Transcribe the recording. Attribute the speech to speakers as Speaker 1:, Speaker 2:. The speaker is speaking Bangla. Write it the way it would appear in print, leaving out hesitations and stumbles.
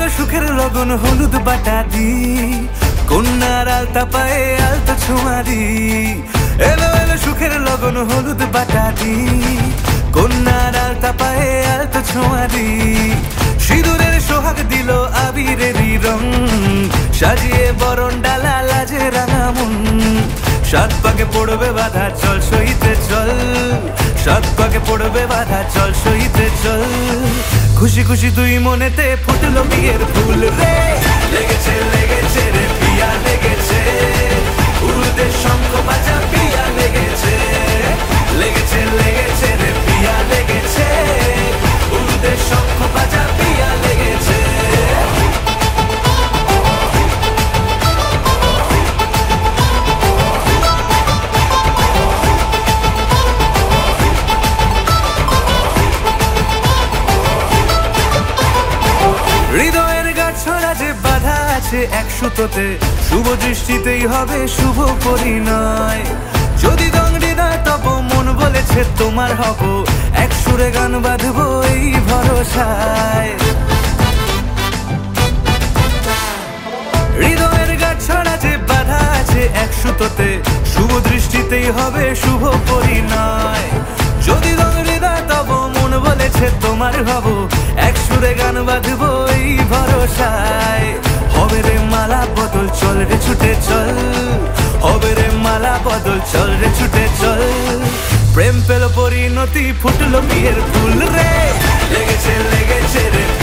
Speaker 1: সুখের লগন হলুদ বাটা দি, কন্যার আলতা পায়ে আলতা ছোঁয়া দি। এলো এলো সুখের লগন হলুদ বাটা দি, কন্যার আলতা পায়ে আলতা ছোঁয়া দি। সিঁদুরের সোহাগ দিল আবিরেরই রং, সাজিয়ে বরণ ডালা লাজে রাঙা মন। সাত পাকে পড়বে বাধা চল সইতে চল, সাত পাকে পড়বে বাধা চল সইতে চল। খুশি খুশি দুই মনেতে ফুটলো বিয়ের ফুল রে, লেগেছে লেগেছে রে পিয়া লেগেছে, উরুদে শঙ্খ বাজা পিয়া লেগেছে, লেগেছে লেগেছে রে পিয়া লেগেছে, উরুদে শঙ্খ বাজা পিয়া লেগেছে। হৃদয়ের গাছড়া যে বাধা আছে এক সুতোতে, শুভ দৃষ্টিতেই হবে শুভ পরিণয়। যদি দংড়ি নয় তব মন বলেছে তোমার হব, এক সুরে গান বাঁধবো এই ভরসায়। হৃদয়ের গাছড়া যে বাধা আছে এক সুতোতে, শুভ দৃষ্টিতেই হবে শুভ পরিণয়। যদি দংড়ি নয় তব মন বলেছে তোমার হব, এক সুরে গান বাঁধবো এই ভরসায়। হবে রে মালা বদল চল রে ছুটে চল, হবে রে মালা বদল চল রে ছুটে চল। প্রেম পেল পরিণতি ফুটলো বিয়ের ফুল রে, লেগেছে লেগেছে রে